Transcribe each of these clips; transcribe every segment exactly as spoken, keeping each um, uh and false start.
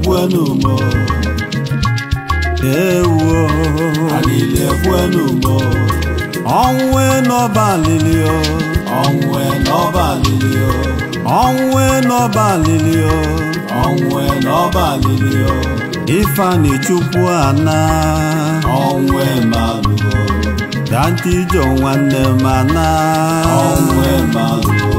bueno mo ewo alile bueno mo onwe no balilio onwe no balilio onwe no balilio onwe no balilio Ifeanyi Chukwu ana onwe malugo Danti Jo nwanne mana onwe malugo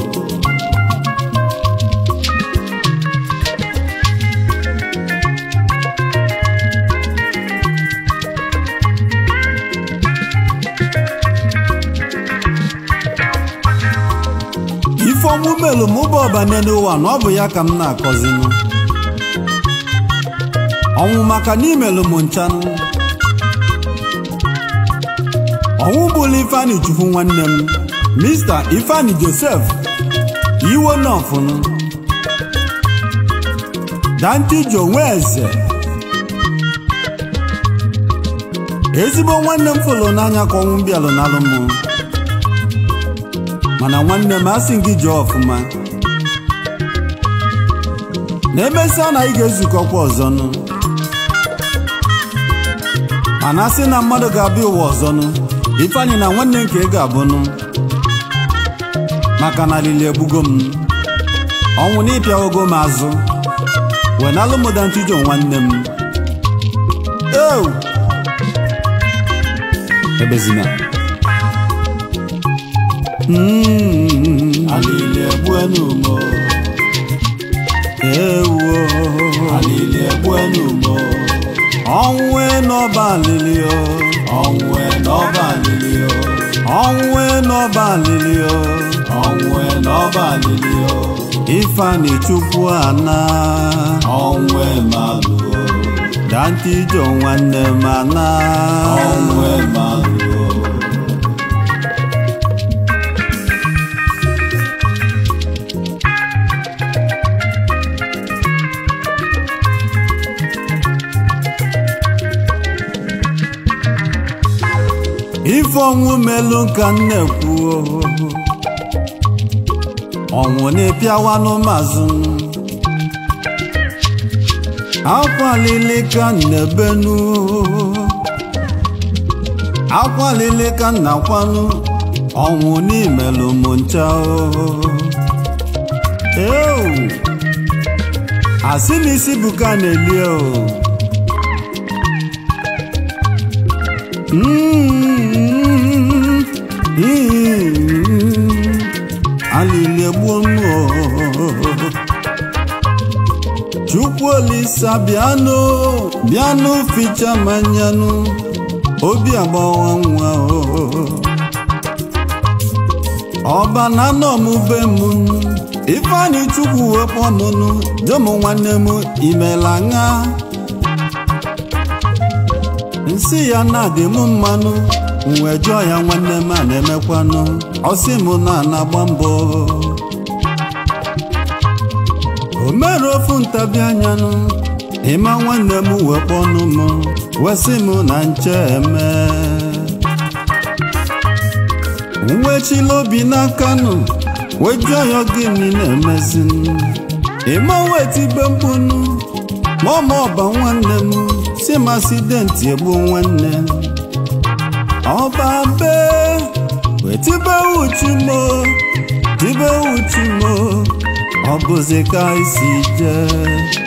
Ifeọmụ melu mụ bụ ọbanye n'ụwa na ọ bụ ya ka m na-akọzinụ ọnwụ maka n'imelu m nchanụ ọnwụ bụla Ifeanyi Chukwu nwanne m Mister Ifeanyi Joseph iwe n'ọfụnụ Danti Jo Nweze ezigbo nwanne m fụlụ n'anya ka ọnwụ bịalụ n'alụ m mana nwanne m asị gị jee ọfụma na-emesịa na ị ga-ezukọkwa ọzọnụ mana asị na mmadụ ga-abịa ụwa ọzọnụ Ifeanyi na nwanne nke ị ga-abụnụ maka na lili egbugo m ọnwụ na ịpịawogo m azụ wee nalụ m Danti Jo nwanne m ew ebezina Mm, alile bueno mo ewo alile bueno mo onwe no balilio onwe no balilio onwe no balilio onwe no balilio Ifeanyi Chukwu ana onwe malugo Danti Jo nwanne mana onwe malugo ife ọnwụ melu ka m na-ekwu ọnwụ na-epịawanụ mazụ akwalili ka m na-ebenu akwalili ka m na-akwanụ ọnwụ n'imelu m ncha ewu asị n'isi bụ ka na-eli o alili egbuo m Chukwu Olisa bịanụ bịanụ ficha manyanụ obi agbawa nwa ọba na nọ m be m Ifeanyi Chukwu wepụ ọnụnụ jom nwanne m imela ṅa nsị ya na-adị m mmanụ wee jụọ ya nwanne m a na-emekwanụ ọsị m na-anagba mbọ o mere ofu ntabi anyanụ ịma nwanne m wekpọ ọnụ m wesị m na nche eme wechila obi n'akanụ wee jụọ ya gịnị na-emezi ịma wetibe mkpụnụ ma ọma ọba nwanne m si m asidenti egbu nwanne ọba be wetibe uchumo tibe uchumo ọ bụzi ka isi jee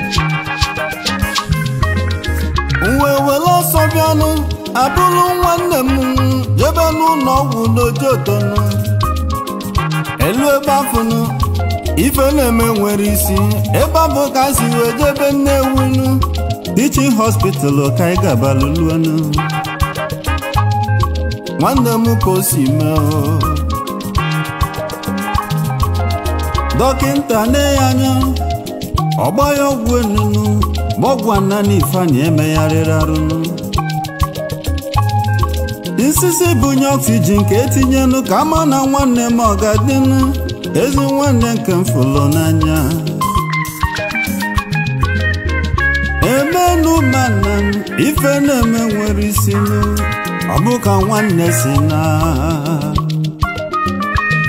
wee were ọsọ bịanụ abụrụ nwanne m jebe n'ụlọ ọgwụ n'Ojotonu elu ebe afụnụ ife na-eme nwere isi ebe abụ ka si wee jebe Nnewunu Teaching Hospital ka ị gabalụluonu nwanne m ka o si mee dọkịnta na-enye anya ọgba ya ọgwụ enunu ma ọgwụ anana Ifeanyi emegharịrị arụnụ nsisi bunye oxygen ka etinyenụ ka ama na nwanne m ọ ga-adịnụ ezi nwanne nke m fụlụ n'anya emenu mana ife na-eme nwere isi nụ ọ bụ ka nwanne si na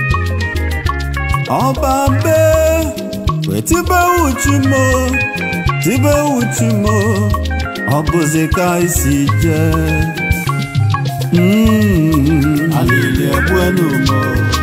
ọba be wetibe uchumo tibe uchu m ọ bụzi ka isi jee alili egbenu mo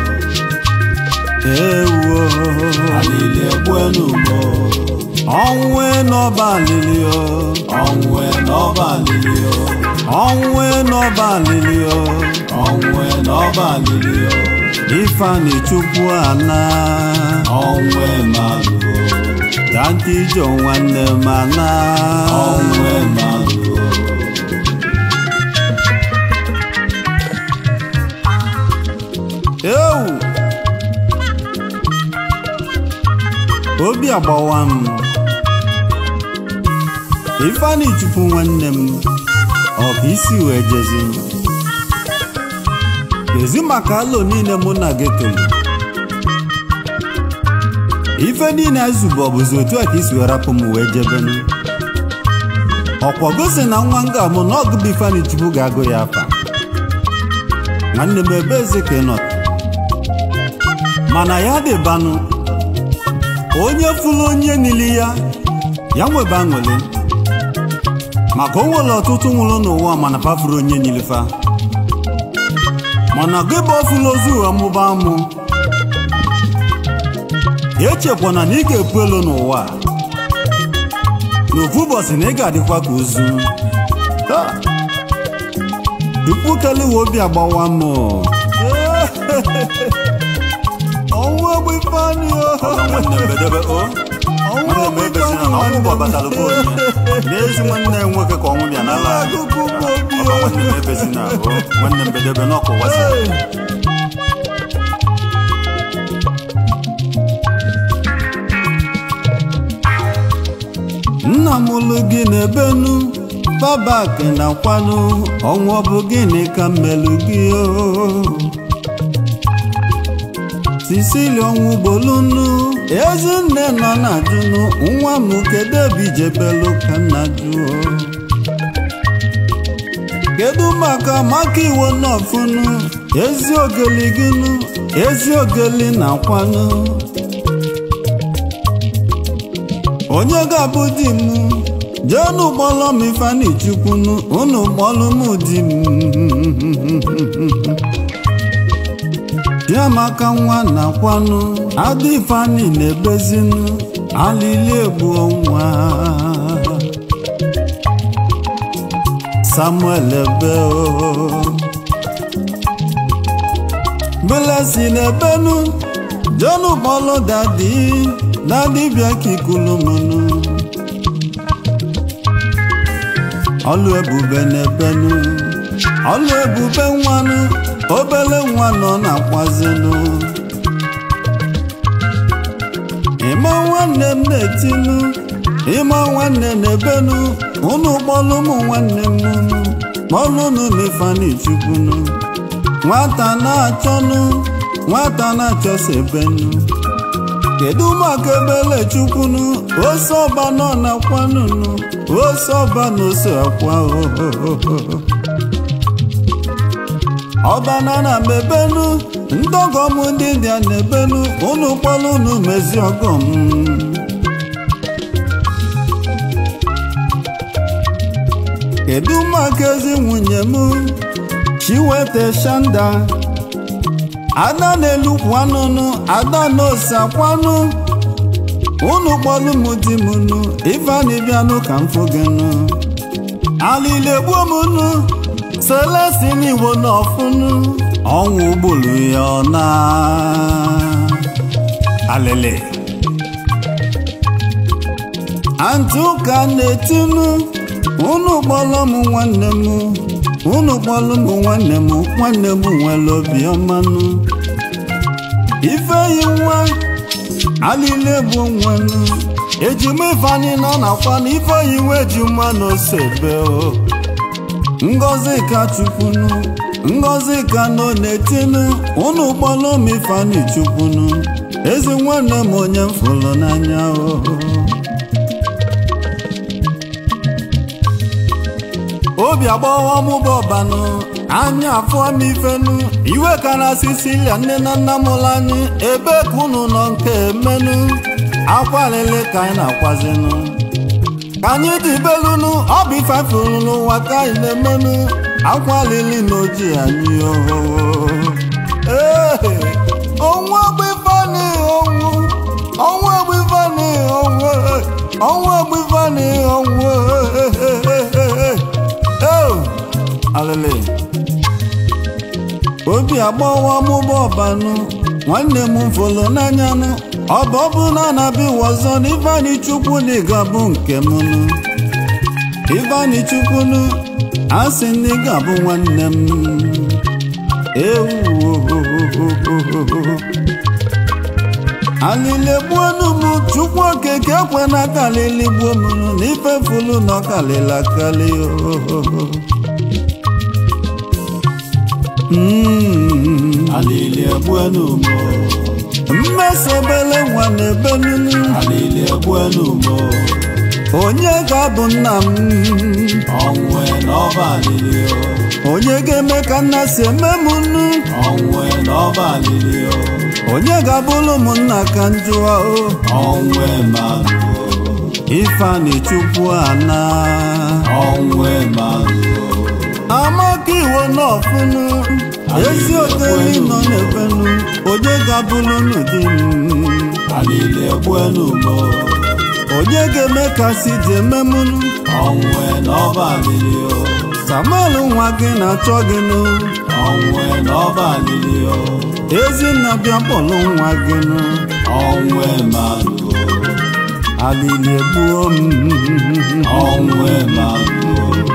ewo alili egbenu mo ọnwụ n'ọba alili o ọnwụ n'ọba alili o ọnwụ n'ọba alili o ọnwụ n'ọba alili o Ifeanyi Chukwu ana ọnwụ malụ Danti Jo nwanne m ana ọnwụ malụ ewu obi agbawa m Ifeanyi Chukwu nwanne m ọ bụ isi wee jezi ezi maka alo niile mụ na gị tolu ife niile ezugbo ọ bụzi otu a ka isi wee rapụ m wee jebenu ọkwa gosi na nwa nga mụ na ọgụ bụ Ifeanyi Chukwu ga-agụ ya afa nwanne m ebe eze ka ị nọ mana ya dịbanụ onye fụlụ onye nili ya ya nwebe aṅụrị maka o nwere ọtụtụ nwụrụ n'ụwa mana pafuru onye nilifa mana gị bụ ọfụlụ ozu ọmụba amụ echekwana na ị ga-epu elu n'ụwa n'ofu ụbọchị na ị ga-adịkwa ka ozu tupu keliwe obi agbawa m ọnwụ egbe Ifeanyi n'ezi nwanne nwoke ka ọnwụ bịa n'ala nwanne m ebezina nwanne m bedebe n'ọkụwasị nna m lụ gị n'ebenu babak na kwanụ ọnwụ ọ bụ gịnị ka mmelụ gị o Sisili ọnwụ bolunu ezinne nọ na jụnụ nwa m kedu ebe ijebelu ka nna jụọ kedu maka maka iwo n'ọfụnụ ezi ogeli gịnụ ezi ogeli na kwanụ onye ga-abụ di m jeenu kpọlọ m Ifeanyi Chukwunu unu kpọlụ m di m Chiamaka nwa na kwanụ Ada Ifeanyi na-ebezinu alili egbu ọnwa Samuel Ebeo Blessing Ebenu jonu kpọlụ dadi dadi bịa ka ikulumunu ọlụ ebube na-ebenu ọlụ ebube nwanụ obele nwa nọ na-akwazinu ịma nwanne m na-etinu ịma nwanne na-ebenu unu kpọlụ m nwanne m unu kpọlụ unu na Ifeanyi Chukwunu nwata na-achọnụ nwata na-achọsa ebenu kedu maka ebele Chukwunu ose ọba nọ na kwanunu ose ọba na ose akwa ohohoho ọba na na mebenu ndọgọm ndị dị na ebenu unu kpọlụ unu mezi ọgọm kedu maka ezi nwunye m Chiwete Shanda ada n'elu kwanụnụ ada n'ose kwanụ unu kpọlụ m di m nụ Ifeanyi bịanụ ka m fụgenụ alili egbuo m nụ Celestine Igbo n'ọfụnụ ọnwụ gburu ya ọna alele antị ụka na-etinu unu kpọlụ m nwanne m unu kpọlụ m nwanne m nwanne m nwere obiọmanụ Ifeyi nwa alili egbu nwanụ ejima Ifeanyi nọ nakwanụ Ifeyi nwa ejima n'ose beo Ngozi ka Chukwunu Ngozi ka nọ n'etinu unu kpọlụ m Ifeanyi Chukwunu ezi nwanne m onye m fụlụ n'anya o obi agbawa m bụ ọbanụ anya afọ m ifenu iwe ka na Sicilia nne na nna mụrụ anyị ebe ka unu nọ nke emenu akwalele ka anyị na-akwazinu anyị dibelunu ọ bụ ife fụrụ n'ụwa ka anyị na-emenụ akwa lili n'oji anyị ooo ọnwụ ọgbịfani ọnwụ ọnwụ ọgbịfani ọnwụ ọnwụ ọgbịfani ọnwụ alele obi agbawa mụba ọbanụ nwanne m folo n'anyanụ ọba ọ bụ na anabi wọzọ na Ifeanyi Chukwu na ịgabụ nke m nụ Ifeanyi Chukwu nụ asị na ịgabụ nwanne m ewu alile gbuonu m Chukwu okeke ekwe na kalili gbuo m na ife fulu na ọkalila kali alili gbuonu m mmesebele nwa na-ebe nunu alili gbuonu m onye ga-abụ nna m ọnwụ n'ọba alili onye ga-eme ka nna si eme m nnu ọnwụ n'ọba alili onye ga-abụrụ m nna ka njụwa o ọnwụ malụ Ifeanyi Chukwu ana ọnwụ malụ amaka iwo n'ọfụnụ ezi oteli nọ n'efenu onye ga-abụrụ n'ụdị m alili gbuonu m onye ga-eme ka si dị eme m ọnwụ n'ọba alili Samuel nwa gị na-achọ gị nụ ọnwụ n'ọba alili Ezinna bịa kpọlụ nwa gị nụ ọnwụ malụ alili egbuo m ọnwụ malụ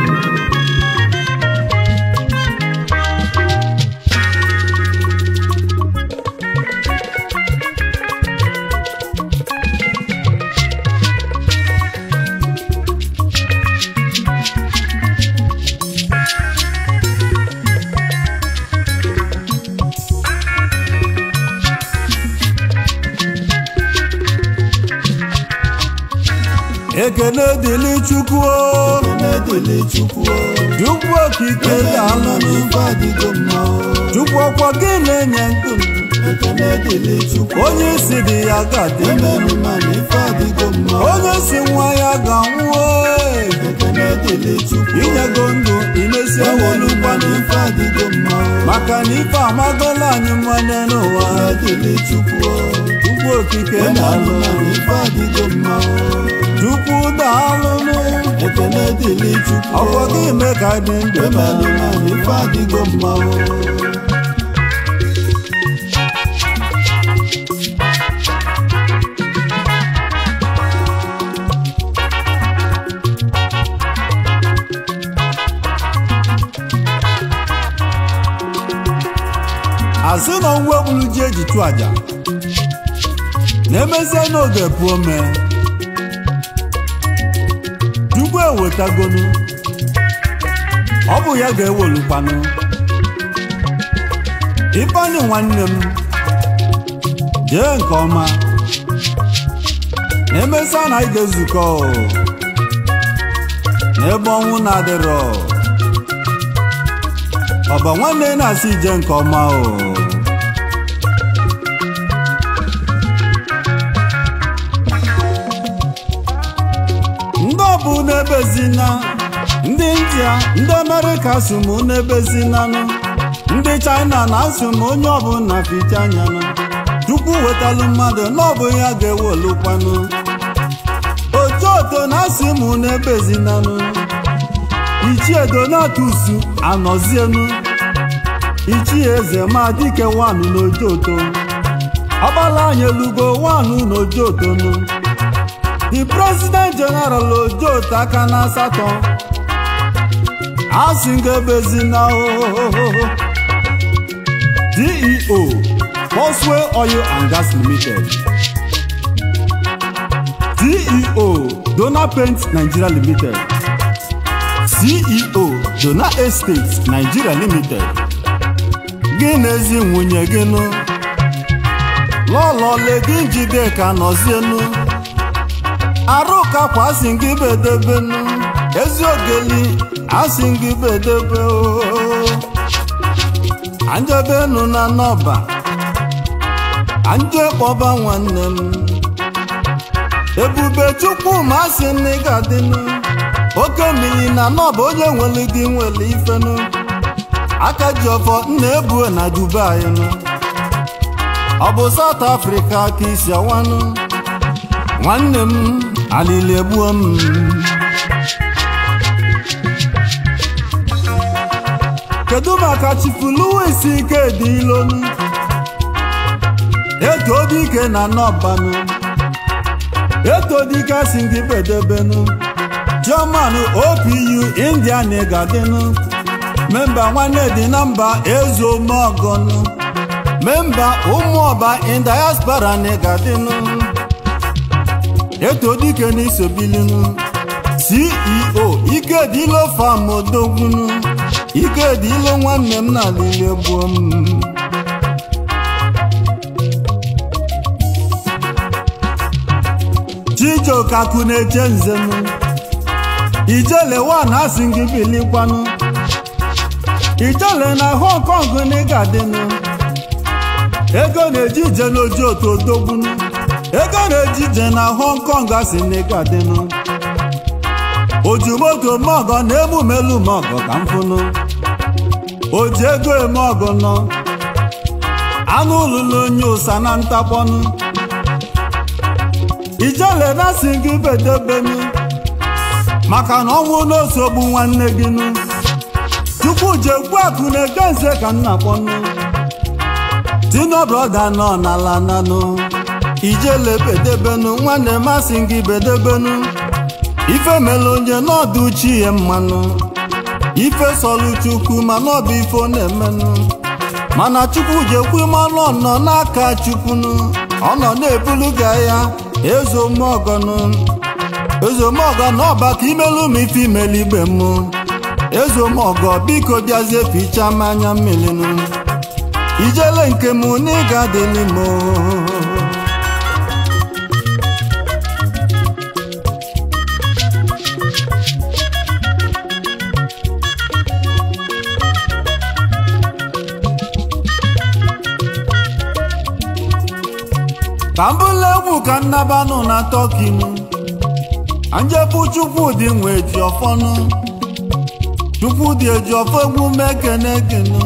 ekele dịlị Chukwu ekele dịlị Chukwu Chukwu okike daalụ n'ife adịgo mma Chukwu ọkwa gị na-enye ndụ ekele dịlị Chukwu onye isi dị ya ga-adị emerụ ma n'ife adịgo mma onye si nwa ya ga-anwụ ekele dịlị Chukwu inyego ndụ imesi ewolukwa n'ife adịgo mma maka na ife amagola anyị mmanụ n'ụwa dịlị Chukwu Chukwu okike daalụ daalụ na n'ife adịgo mma Chukwu daalụ ekele dịlị Chukwu ọkwa gị mee ka dị ndụ emerụ ma n'ife adịgo mma asị na onwe gburu ji eji chụ aja na-emezie n'oge pụọ mee Chukwu ewetagonu ọ bụ ya ga-ewolukwanụ Ifeanyi nwanne m jee nke ọma na-emesịa na anyị ga-ezukọ n'ebe ọnwụ na-adịrọ ọba nwanne na-asị ije nke ọma o ndị ọbụ n'ebezina ndị India ndị Amerịka sụ m n'ebezinanụ ndị China na-asụ m onye ọbụla ficha anyanụ Chukwu wetalụ mmadụ n'ọbụ ya ga-ewolukwanụ ojoto na-asị m n'ebezinanụ Ichie Donatus anọzienu Ichie Eze Madike wanụ n'ojoto ọgbala anyị elugo wanụ n'ojotonu The President General Ojoto aka na asatọ asị ngebezina ohohoho D E O Boswell Oil and Gas Limited D E O Dona Paint Nigeria Limited C E O Dona Estate Nigeria Limited gị na-ezi nwunye gị nụ lọlọle gị njide ka nọzienu Arụka kwa asị gị bedebenu eziogeli asị gị bedebe ooo anjebenu na nọba anje kpọba nwanne m Ebube Chukwu masị nne ga-adịnụ oke mmiri na nọbụ onye nwere gị nwere ifenụ aka ji ọfọ nna ebu na Dubai nụ ọ bụ South Africa ka isi awanụ nwanne m alili egbuo m kedu maka Chifu Louis Ikedilonu eto dike na nọbanụ eto dike singi bedebenu German O P U India negadenu memba nwanne dị na mba Ezomogonu memba ụmụọba in diaspora negadenu eto dike n'isobilinu C E O Ikedilo Farm Odogwunu Ikedilo nwanne m na alili egbuo m Chijoka Kuneche Nzenu Ijele wan asingi bilikwanu Ijele na Hong Kong negadenu ego na-ejije n'oji otu odogbunu ego na-ejije na Hong Kong asi negadenu ojumoto mogo na emumelu mogo ka mfunu oji ego emogo nọ anụ ụlụlụ onye ụsa na ntakpọnụ Ijele na singi bedebenu maka na ọnwụ n'osogbu nwanne gị nụ Chukwu jekwu akụ na-eke nse ka nna kpọnụ Tino broda nọ n'ala nanụ Ijele bedebenu nwanne masị gị bedebenu ife mele onye n'ọdụ chi ya mmanụ ife sọlụ Chukwu ma n'ọbụ ife ọ na-emenụ mana Chukwu jekwu manụ nọ n'aka Chukwunu ọ nọ na-ebulu ga ya Ezomogonu Ezomogo n'ọba ka imelu m ife imeli igbe m Ezomogo biko bịazie ficha m anya mmelinu Ijele nke m n'ịga dị n'imo ka mbụla egwu ka nnabanụ na Tọkinu anjebu Chukwudị nwe eji ọfọnụ Chukwudị eji ọfọ egwu mekene kenu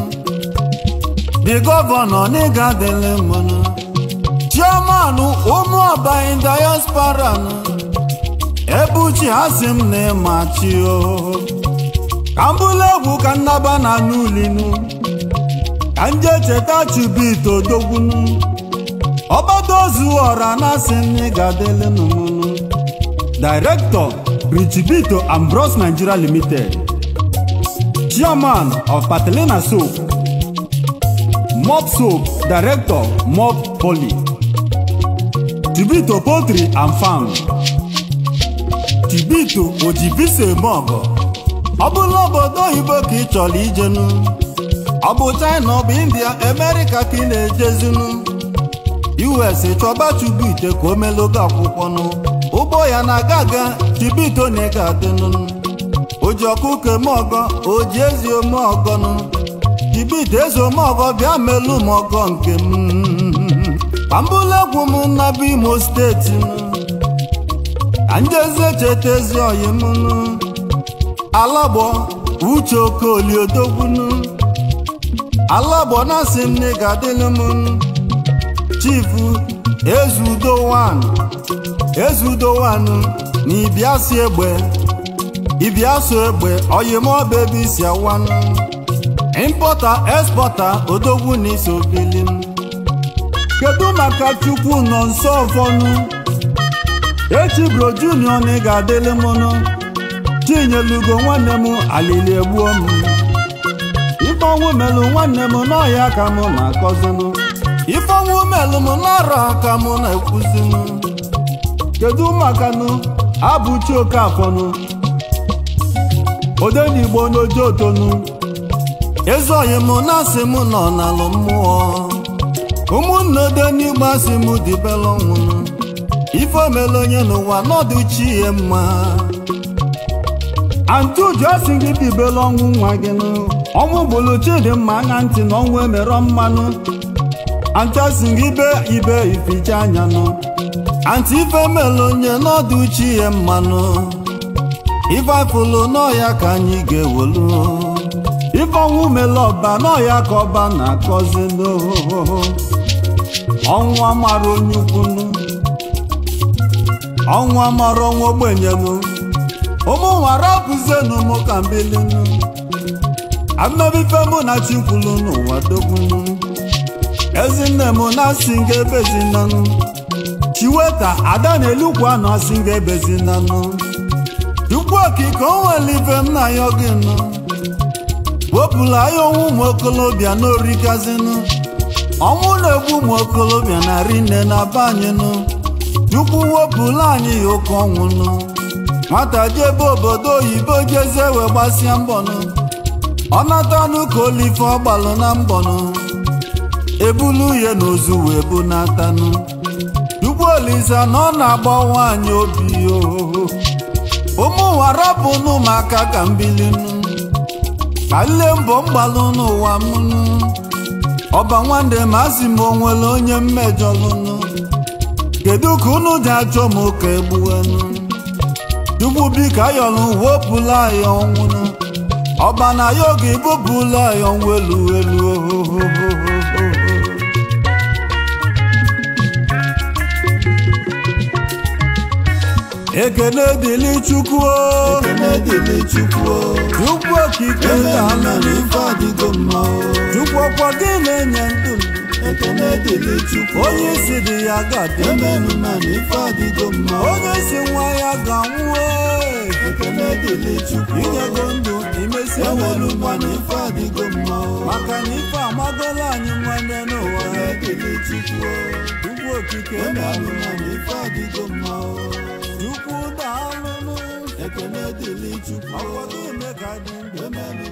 the governor n'ịga dịlị mmanụ chairman ụmụọba in diaspora nụ ebuchi asị m na ịmachi o ka mbụla egwu ka nnaba na n'ulinu ka nje cheta Chubito Odogwunu Obadozu ọra na-asị nne ga-adịlị n'ụmụnụ Director Chubito Ambrose Nigeria Limited Chairman of Patelina Soap Mop Soap Director Mop Poly Chubito Poultry and Farm Chubito Ojibise Mogo ọ bụla obodo oyibo ka ị chọrọ ijenu ọ bụ China ọ bụ India America ka ị na-ejezinu U S chọba Chubito ka o melogo akwụkwọ nụ ụgbọ ya na-aga aga Chubito na-ega adịnụ oji ọkụkọ emeọgọ oji ezi omeọgọ nụ Chubito ezi omeọgọ bịa melu m ọgọ nke m ka mbụla egwu m nnabụ Imo steeti nụ ka njeze cheta ezi oyi m nụ Alagbo Uche Okoli Odogwunu Alagbo na-asị m na ị ga-adịlị m Chifu Ezudo wan Ezudo wan na Ibiasi egbe Ibiaso egbe oyimoba ebe isi awanụ Importer Exporter Odogwunu isobilin kedu maka Chukwu nọ nso ọfọnụ Echibro Junior na ị ga-adịlị m nụ Chinyelugo nwanne m alili egbuo m Ifeọnwụ melu nwanne m n'ọhịa ka m na-akọzinụ Ifeọnwụ melu m n'ọrụ aka m na-ekwuzinụ kedu maka nụ Abụchi Okafọnụ Odenigbo n'oji otonu Ezoghị m na-asị m nọ n'alụ mmụọ ụmụnne Odenigbo asị m dibela ọnwụnụ ife omelu onye n'ụwa n'ọdụ chi ya mma Antuju asị gị dibela ọnwụ nwa gị nụ ọnwụ bụlụ Chidimma anya ntị na ọnwụ emerọ mmanụ Antu asị gị ibe ibe ificha anya nụ anti ife mele onye n'ọdụ chi ya mmanụ ife afụlụ n'ọya ka anyị ga-ewelu ife ọnwụ mele ọba n'ọya ka ọba na-akọzi n'ohoho ọnwa mara onye ukwunu ọnwa mara ọnwa ogbenyelu ụmụ nwara bụzenu mụ ka mbilinu amebife mụ na chikwulu n'ụwa dogbunu ezinne mụ na-asị nga ebezinanụ chiweta ada na-elukwa na asị nga ebezinanụ Chukwu okike onwere ife m na ya gị nụ wepụla ya ọnwụ ụmụ okolobịa n'orikazinu ọnwụ na-egbu ụmụ okolobịa na rinne na be anyị nụ Chukwu wepụla anyị ya ụkọ ọnwụ nụ nwata jebe obodo oyibo jezie wee gbasịa mbọnụ ọ natanụ ka olife ọgbalụ na mbọnụ ebulu ya n'ozu wee bu natanụ Chukwu Olisa na ọ na-agba nwaanyị obi ohoho ụmụ warapụnụ maka ka mbilinu ka nle mbọ mgbalụ n'ụwa mụnụ ọba nwande ma asị m onwere onye mmejọlụnụ kedu ka unu dị ajọ m ka egbuwenụ Chukwu biko ayọlụ wepụla ya ọnwụnụ ọba na ya oge ibupụla ya ọnwụ elu elu ohohoho ekene dịlị Chukwu ekene dịlị Chukwu Chukwu okike na ife adịgo mma Chukwu ọkwa gị na-enye ndụ ekene dịlị Chukwu onye isi dị ya ga-adị emenụ na ife adịgo mma onye isi nwa ya ga-anwụ ekene dịlị Chukwu inyego ndụ imesi emenụ na ife adịgo mma maka na ife amagola anyị nwanne n'ụwa ekene dịlị Chukwu Chukwu okike emenụ na ife adịgo mma Chukwu daalụnụ ekene dịlị Chukwu ọkwa gị ime ka dị ndụ emenụ